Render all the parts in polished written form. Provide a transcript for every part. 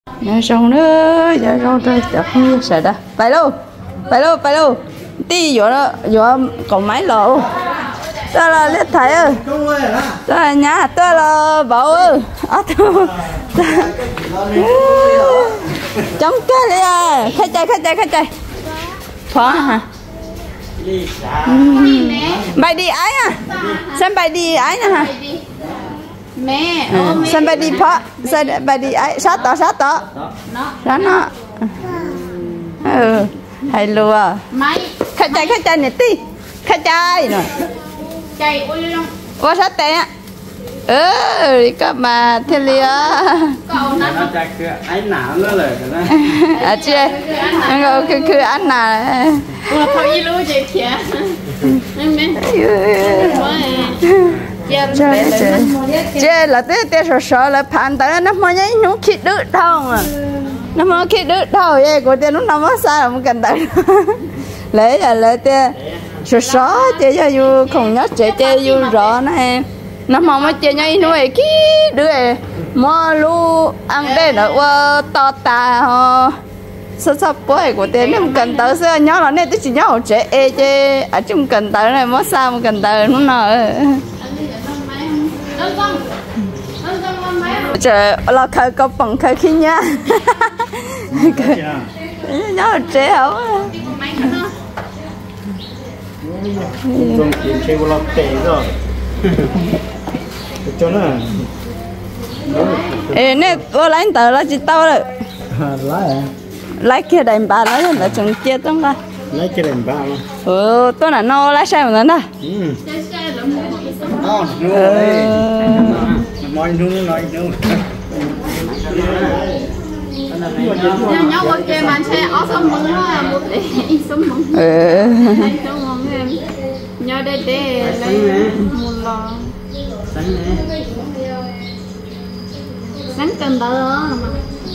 nhà rong nữa nhà rong đây chắc không sợ đâu phải đâu đi vô đó vô còn máy lộ đó là liệt thầy ơi đó là nhà đó là bảo ơi chống cái đi à khai chạy phó hả bài đi ấy à xem bài đi ấy nè hả mẹ xem bài đi phó xem bài đi ấy sát tỏ đó nó hay lùa khai chạy nè tí khai chạy nè chạy qua sát tè các mà thiên lia nó chắc cứ ánh nào nữa rồi à chị cứ ăn nào thôi đi luôn chị kìa chị là té sợ là phản tới nó mới nhảy nó khít đứt đâu mà nó mới khít đứt đâu vậy của té nó nằm ở xa không cần tới lấy là lấy té sợ chị cho dù không nhớ chị dù rõ này nó mong mà chị nhảy nuôi kí đứa mua lu ăn đây nó to ta ho sắp bữa của té nó không cần tới xưa nhớ là nên tôi chỉ nhớ chị chứ ở chung cần tới này mới sao mà cần tới nó nở trời là khơi có bằng khơi khi nha nhớ trẻ không không kiếm chơi của lọc tệ rồi cho nó nè tôi lấy tờ là chỉ tao rồi lấy kia đèn bà lấy là chúng chia trong ra lấy cái đèn ba tôi là nó lấy xe mà nó nói đúng nói đúng nhau qua kia mà xe ở sông mừng á một để sông mừng sông mừng em nhau đây để lấy một lò sáng cần đó mà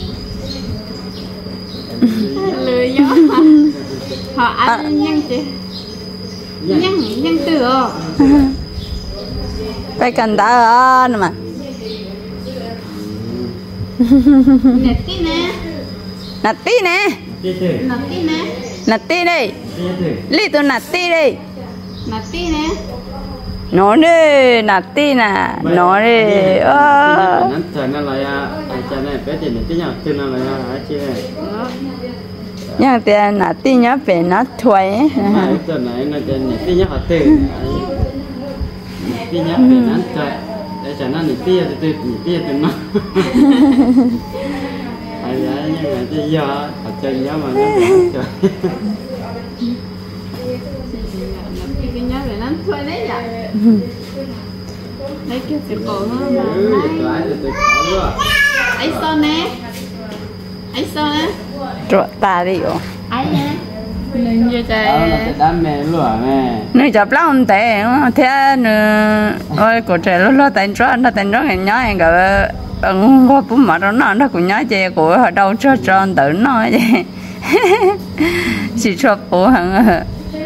lười gió họ ăn nhân chị nhân từ phải cần đỡ mà nạt tí nè lý tôi nạt tí đi nó đi nạt tí nè nó đi nó là cho nên bé thì tí nhau từ nó là chị nhưng tiền nạt tí nhá về nó thuê từ này nó tiền tí nhau từ tí nhau về nó thuê để cho nó tí từ nó nhưng mà bây giờ ở trên giá mà nó trời cái nhớ về nó thuê đấy vậy lấy cái cổ nó ấy son nè trộn ta đi rồi ấy nè nên như thế đam mê luôn nè nơi chụp lắm tệ thế nữa ôi cổ trẻ lo tên đó hình nhớ anh gọi qua bún mà nó cũng nhớ chị của ở đâu cho tròn tự nó vậy chỉ cho bố hằng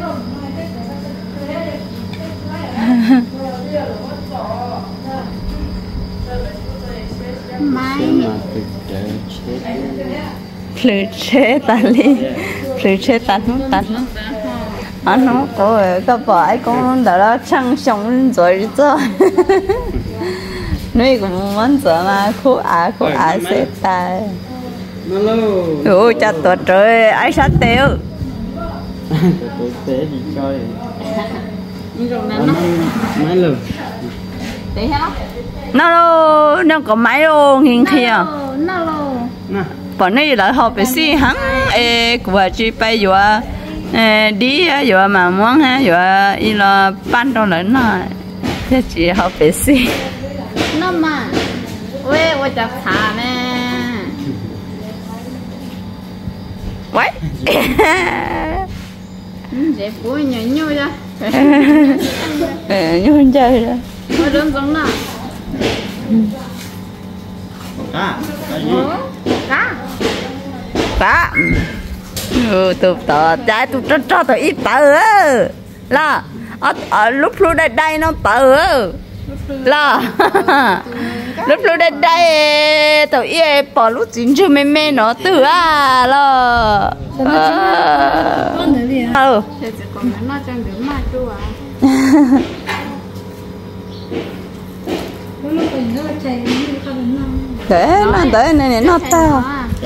lười chế tan không tan nó có vợ cũng đã trăng sống rồi chứ nuôi cũng muốn sợ mà khô á sẽ ta ôi chặt tuột trời ai sát tiêu tế thì chơi máy lử để hết nó có máy luôn hình kia nó luôn bọn này là họ phải xí hắn của chị bây giờ đi giờ mà muốn ha giờ y là ban đầu lớn rồi thế chị họ phải xí nó mà ôi tôi chặt thà nè vậy để bôi nhảy ra như chơi rồi ôi đơn giống nào cá tụi tờ trái tụi cho tụi ít tờ là ở lúc đây nó tờ là lúc đây đây tao ye bỏ lúc chín chưa mê nó từ lo thế mà tới này nó tao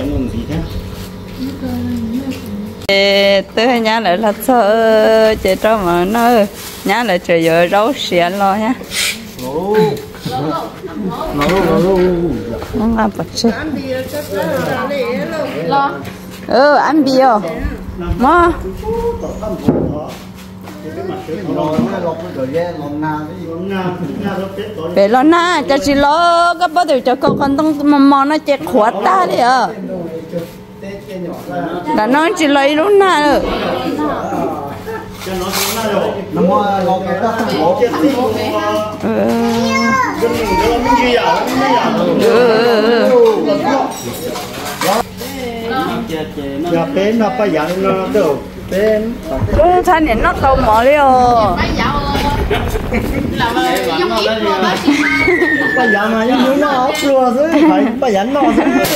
tới nhà lại là sợ chị cho mà nó nhà lại trời giờ rau xịn lo nhá nó làm bật chứ ăn bia mà về lo na cho chị lo cái bắt đầu cho con tông mò nó chết khóa ta đi à đã nói chị lấy lúc nào giờ bên nó phải dặn nó được bên thanh này nó tàu mỏ đi phải dặn mà nhưng nó ốp lùa chứ phải dặn nó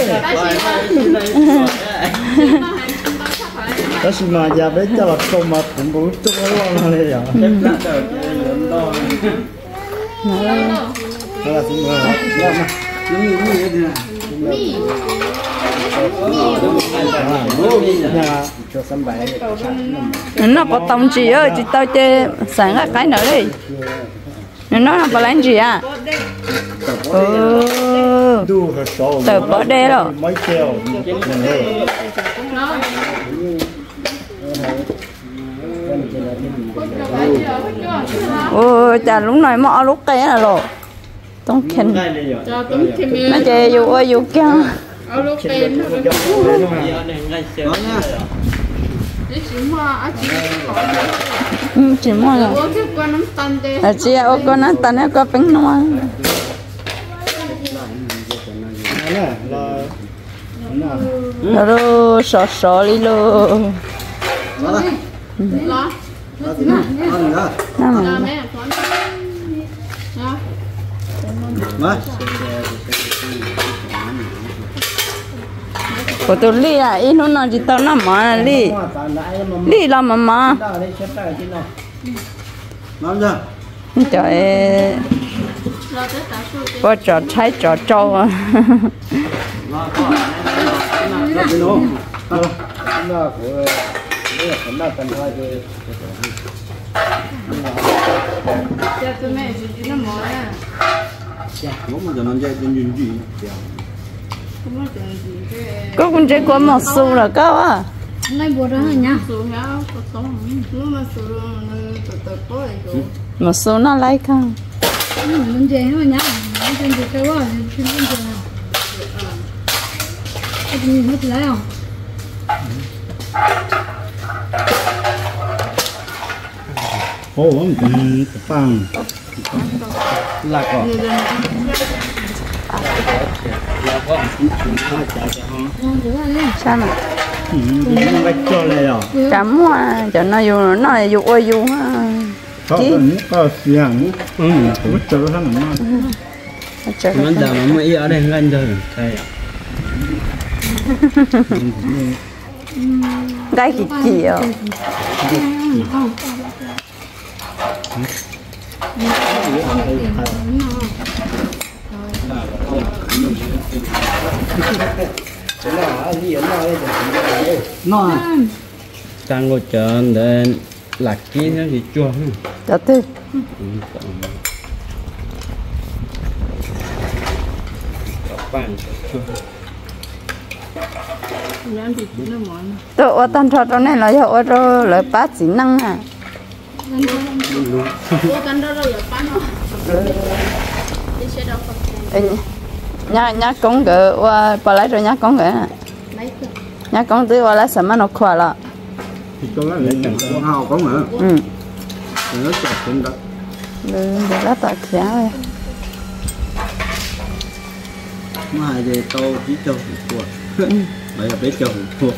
đó là mà giờ bé cho là không mà cũng bố chút nó lo này à đó là xin mời nó như thế này nó có tông gì ơi chị tao chơi sáng cái nữa đi nó là có lấy gì à từ bỏ đê rồi chà lúc này mò lúc cái là rồi tông khen nó chơi dù ơi dù kia chỉ mua rồi chị ô con nó tàn nó có bánh nó rồi sọ đi luôn của tôi li à ít nó nói chỉ tao nằm mà li làm mà trời có trò trái trò trâu à có con trai có một xu là cao à này bố đó nhá một số nó lấy không mình chơi thôi nhá mình chơi cái quá mình chơi hết lấy không ô bằng là có sao mà chấm cho nó dù nó là dù ơi dù có xiang cũng chờ thằng nó giờ nó mới ở đây lên rồi cái gì à nó sang ngồi chờ để lạc kia nó thì chua cho tôi tôi ở tan trọ trong này là ở đó là bát chỉ năng à nhá con gỡ qua bà lấy rồi nhá con gỡ nhá con tứ qua lấy sắm nó khoa là thì con lấy chẳng có hao có mà nó chặt trên đất để lá tạ khía rồi mai về tô chỉ cho hủ cua bây giờ bé cho hủ cua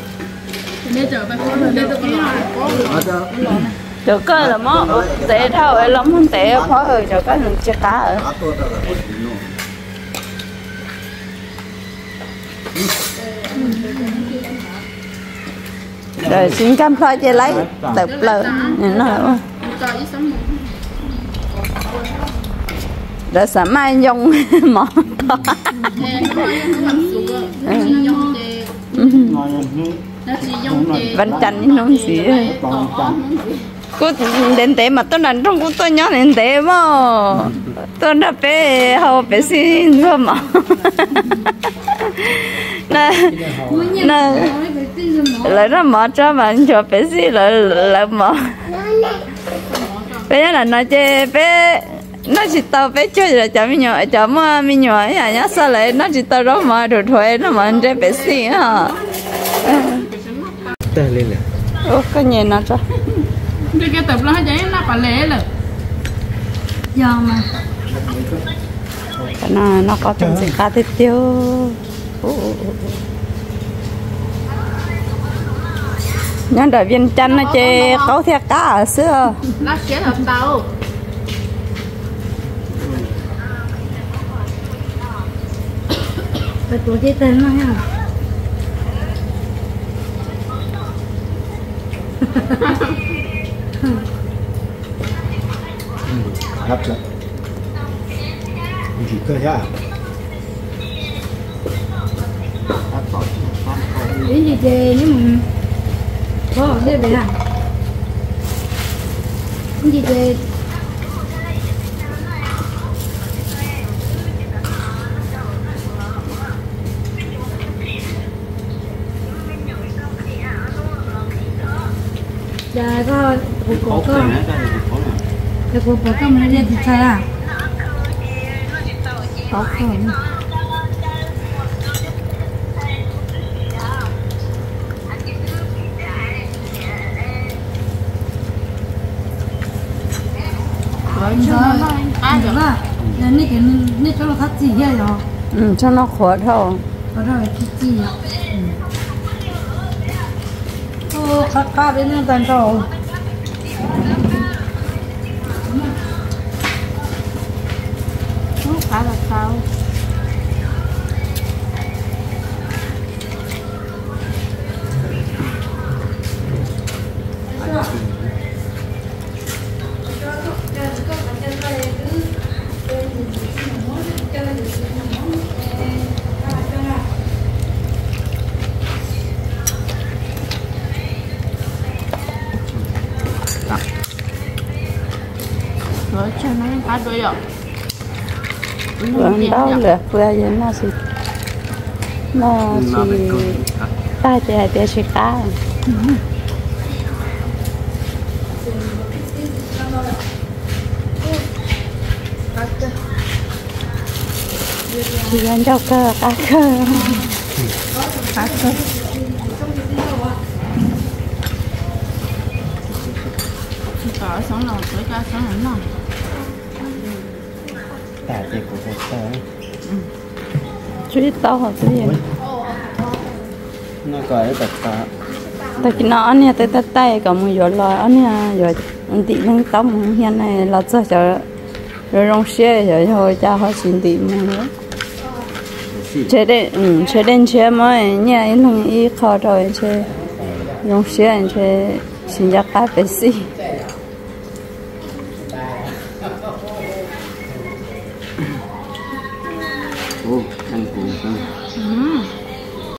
chỗ cơ là mó tệ thao ấy lắm không tệ phó ơi chỗ cái mình chưa cá ở rồi xin cam phơi chơi lấy tập lợn nhìn nó hả rồi sáng mai dùng mỏ vẫn chanh nó gì cô đến thế mà tôi nói trong tôi nhớ đến thế mà tôi đã bé hầu bé xin rồi mà nè lại nó mở cho bạn cho bé xin lại mở bây giờ là nó chơi bé nó chỉ tao bé chơi rồi chả mi nhỏ ấy à nhá sao lại nó chỉ tao đó mà được thuê nó mà chơi bé xin hả tên lên nè ô cái gì nó cho cái tập nó giấy nó phải lẽ rồi giờ mà nó có trong gì cá thịt tiêu nhân đại viên chăn nó chơi câu theo cá ở xưa nó sẽ hợp tàu phải tổ chức tên nó ha hấp dẫn chỉ cơ nhá đến gì chơi nếu mà có đây vậy à đến gì chơi dạ có cổ có cái cổ có mấy đứa thì sao à có không cho nó khát gì vậy rồi cho nó khỏe thôi có rồi cái gì ạ ô khát đến nó toàn rồi khá là sao rồi cho nó cá đuôi rồi đâu được vừa vậy nó gì ta để chỉ cá thì anh cho cá cơ có sống nào tới cá sống nào tại thì của một tờ chú to hả chú gì nó gọi là tờ tại cái nó anh nhà tới tay cả một giờ lo anh nhà giờ anh tị nâng tông hiện này là cho rồi rong xe rồi thôi cha họ xin tị nữa chế đến chế mà nhà anh thằng y khó rồi chế rong xe chế xin ra cá bé xí